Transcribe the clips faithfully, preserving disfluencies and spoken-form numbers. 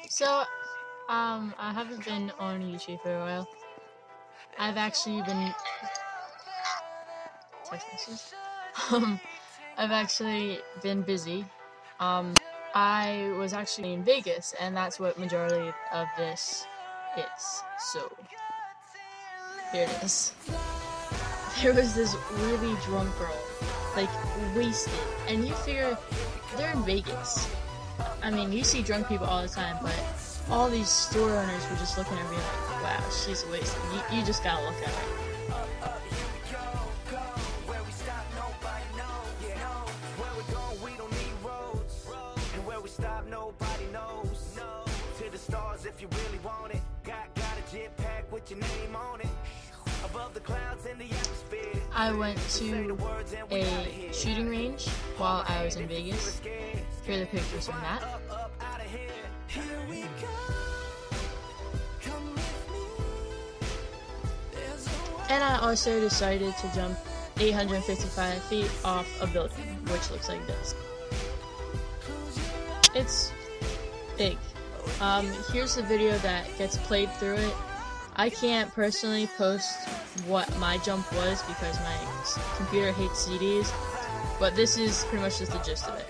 So, um, I haven't been on YouTube for a while. I've actually been text messages. Um, I've actually been busy. Um, I was actually in Vegas, and that's what majority of this is. So, here it is. There was this really drunk girl, like wasted, and you figure they're in Vegas. I mean, you see drunk people all the time, but all these store owners were just looking at me like, wow, she's wasted. You, you just gotta look at her. I went to a shooting range while I was in Vegas. Here are the pictures from that. And I also decided to jump eight hundred fifty-five feet off a building, which looks like this. It's big. Um, here's the video that gets played through it. I can't personally post what my jump was because my computer hates C Ds, but this is pretty much just the gist of it.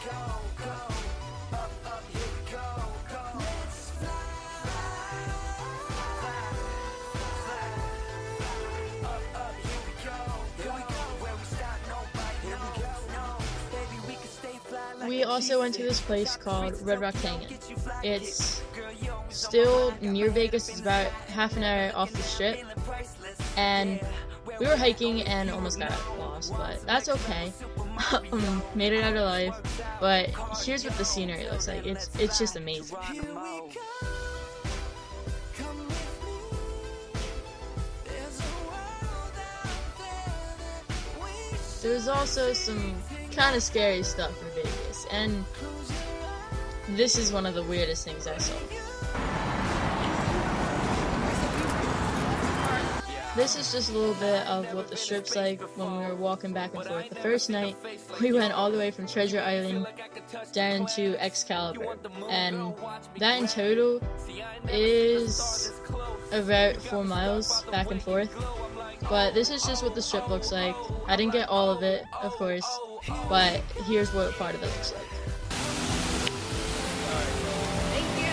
We also went to this place called Red Rock Canyon. It's still near Vegas. It's about half an hour off the strip. And we were hiking and almost got lost, but that's okay. um, made it out alive. But here's what the scenery looks like. It's it's just amazing. There's also some kind of scary stuff in Vegas, and this is one of the weirdest things I saw. This is just a little bit of what the strip's like when we were walking back and forth. The first night, we went all the way from Treasure Island down to Excalibur, and that in total is about four miles back and forth. But this is just what the strip looks like. I didn't get all of it, of course, but here's what part of it looks like. Thank you.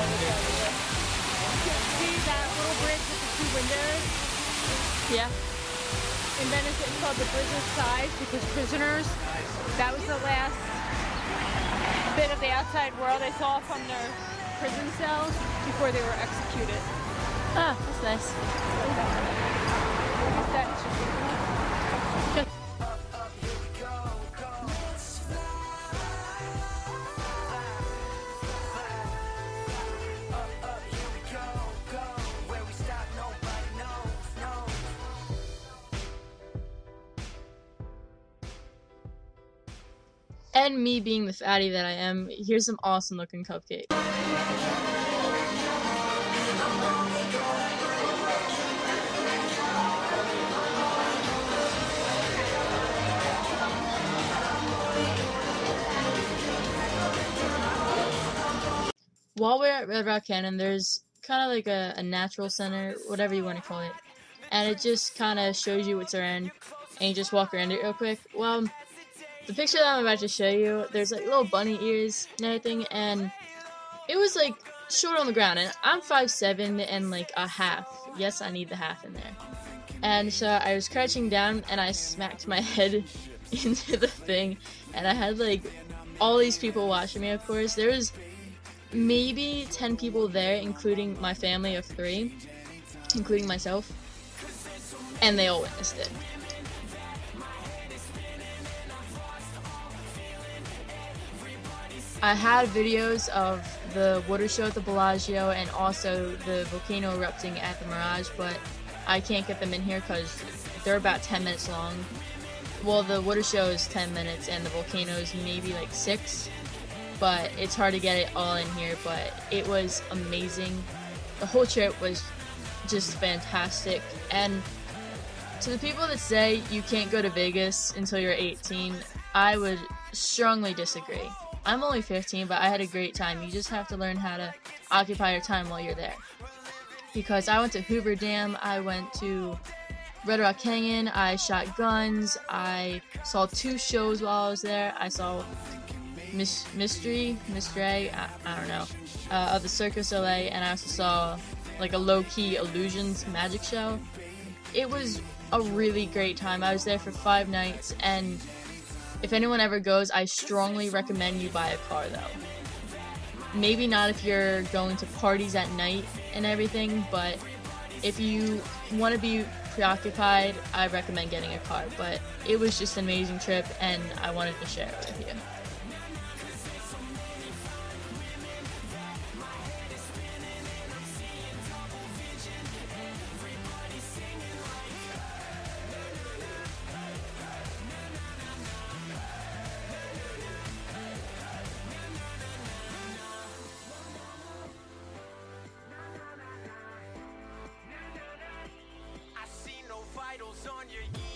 You can see that little bridge with the two windows? Yeah. In Venice it's called the Bridge of Sighs because prisoners, that was the last bit of the outside world they saw from their prison cells before they were executed. Ah, that's nice. And me being the fatty that I am, here's some awesome looking cupcakes. While we're at Red Rock Canyon, there's kind of like a, a natural center, whatever you want to call it, and it just kind of shows you what's around, and you just walk around it real quick. Well, the picture that I'm about to show you, there's like little bunny ears and everything, and it was like short on the ground, and I'm five seven and like a half. Yes, I need the half in there. And so I was crouching down, and I smacked my head into the thing, and I had like all these people watching me, of course. There was maybe ten people there, including my family of three, including myself, and they all witnessed it. I had videos of the water show at the Bellagio and also the volcano erupting at the Mirage, but I can't get them in here because they're about ten minutes long. Well, the water show is ten minutes and the volcano is maybe like six, but it's hard to get it all in here, but it was amazing. The whole trip was just fantastic, and to the people that say you can't go to Vegas until you're eighteen, I would strongly disagree. I'm only fifteen, but I had a great time. You just have to learn how to occupy your time while you're there. Because I went to Hoover Dam, I went to Red Rock Canyon, I shot guns, I saw two shows while I was there. I saw Mis- Mystery, Mystery, I, I don't know, uh, of the Circus L A, and I also saw like a low-key illusions magic show. It was a really great time. I was there for five nights, and if anyone ever goes, I strongly recommend you buy a car though. Maybe not if you're going to parties at night and everything, but if you want to be preoccupied, I recommend getting a car. But it was just an amazing trip, and I wanted to share it with you. I see no vitals on your